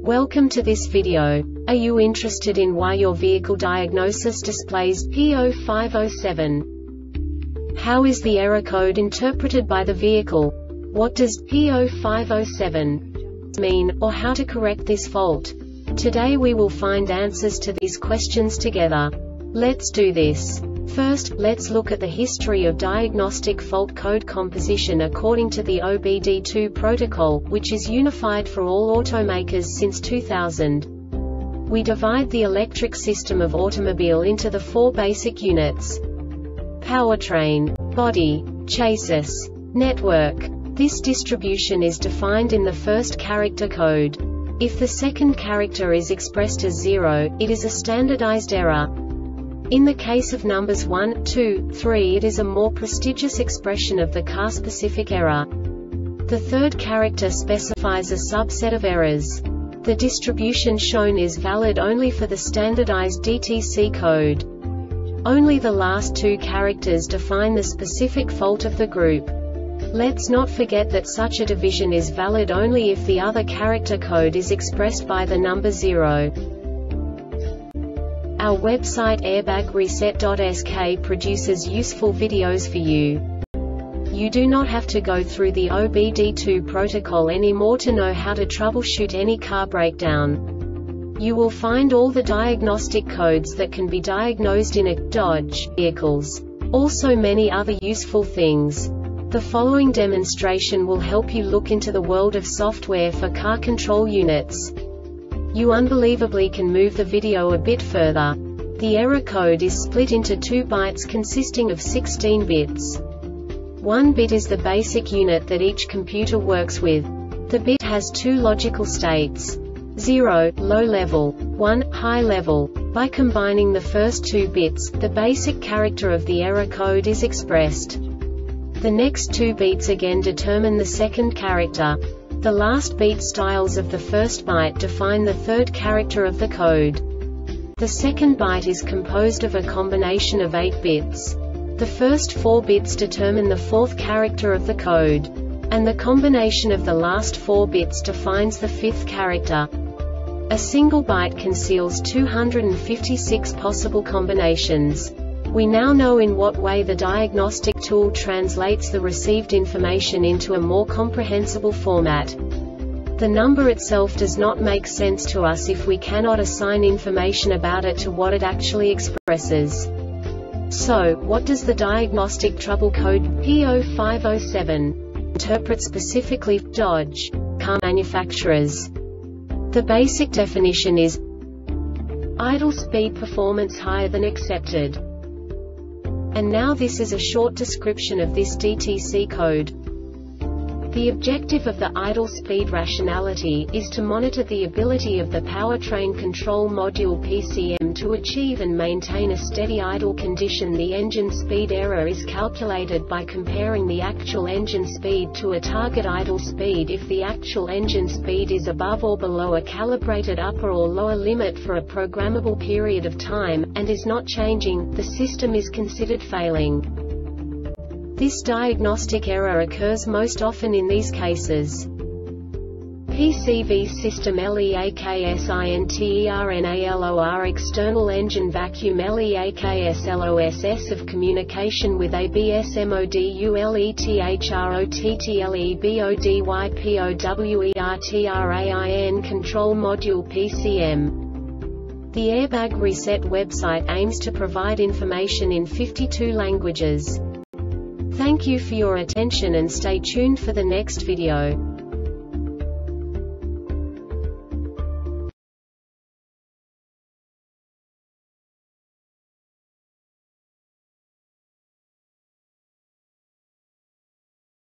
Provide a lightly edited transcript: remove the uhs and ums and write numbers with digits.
Welcome to this video. Are you interested in why your vehicle diagnosis displays P0507? How is the error code interpreted by the vehicle? What does P0507 mean, or how to correct this fault? Today we will find answers to these questions together. Let's do this. First, let's look at the history of diagnostic fault code composition according to the OBD2 protocol, which is unified for all automakers since 2000. We divide the electric system of automobile into the four basic units: powertrain, body, chassis, network. This distribution is defined in the first character code. If the second character is expressed as 0, it is a standardized error. In the case of numbers 1, 2, 3, it is a more prestigious expression of the car-specific error. The third character specifies a subset of errors. The distribution shown is valid only for the standardized DTC code. Only the last two characters define the specific fault of the group. Let's not forget that such a division is valid only if the other character code is expressed by the number 0. Our website airbagreset.sk produces useful videos for you. You do not have to go through the OBD2 protocol anymore to know how to troubleshoot any car breakdown. You will find all the diagnostic codes that can be diagnosed in a Dodge vehicles. Also many other useful things. The following demonstration will help you look into the world of software for car control units. You unbelievably can move the video a bit further. The error code is split into 2 bytes consisting of 16 bits. 1 bit is the basic unit that each computer works with. The bit has 2 logical states: 0, low level, 1, high level. By combining the first 2 bits, the basic character of the error code is expressed. The next 2 beats again determine the second character. The last beat styles of the first byte define the third character of the code. The second byte is composed of a combination of 8 bits. The first 4 bits determine the fourth character of the code. And the combination of the last 4 bits defines the fifth character. A single byte conceals 256 possible combinations. We now know in what way the diagnostic tool translates the received information into a more comprehensible format. The number itself does not make sense to us if we cannot assign information about it to what it actually expresses. So, what does the diagnostic trouble code P0507 interpret specifically for Dodge car manufacturers? The basic definition is idle speed performance higher than accepted. And now this is a short description of this DTC code. The objective of the idle speed rationality is to monitor the ability of the powertrain control module PCM to achieve and maintain a steady idle condition. The engine speed error is calculated by comparing the actual engine speed to a target idle speed. If the actual engine speed is above or below a calibrated upper or lower limit for a programmable period of time, and is not changing, the system is considered failing. This diagnostic error occurs most often in these cases: PCV system LEAKSINTERNALOR external engine vacuum LEAKSLOSS of communication with ABS MODULETHROTTLEBODYPOWERTRAIN control module PCM. The Airbag Reset website aims to provide information in 52 languages. Thank you for your attention and stay tuned for the next video.